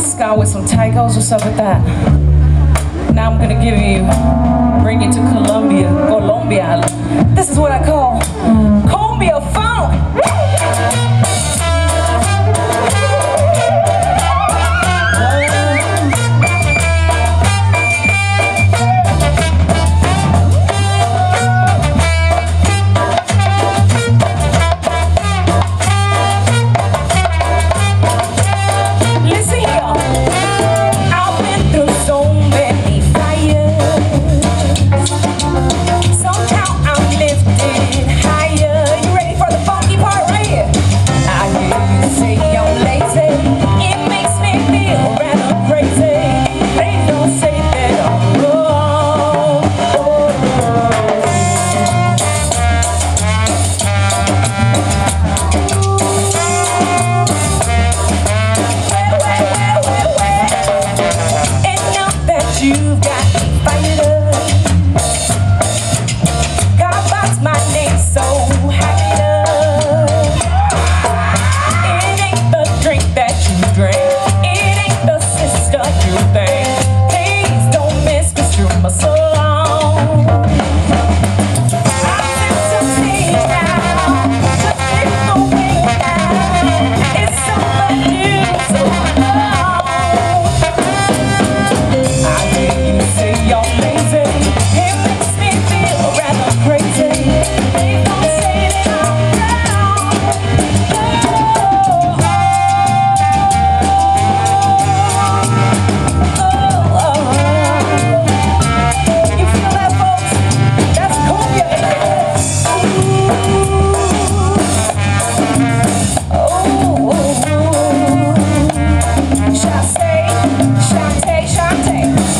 Scott with some tacos. What's up with that? Now I'm gonna bring you to Colombia. This is what I call cumbia funk. You've got me fired up. God box my name so happy up. It ain't the drink that you drink, it ain't the sister you think. Please don't misconstrue my song. I'm sensitive now, just take the way down. It's so new, so long. Say you're lazy, it makes me feel rather crazy. They don't say that I'm down. You feel that, folks? That's cumbia. Shante.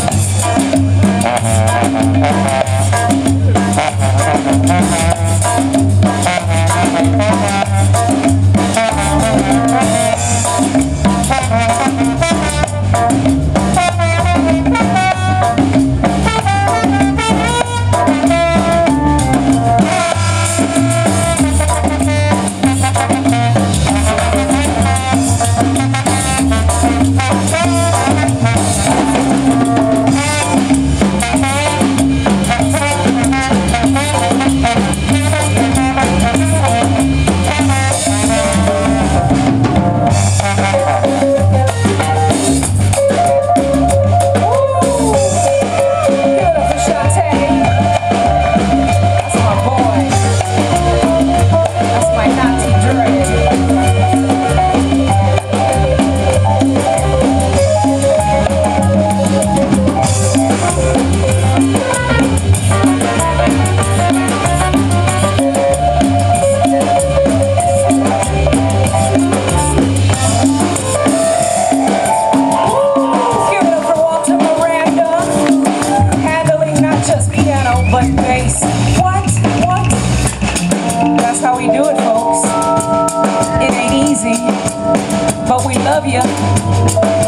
But bass, what? That's how we do it, folks. It ain't easy, but we love you.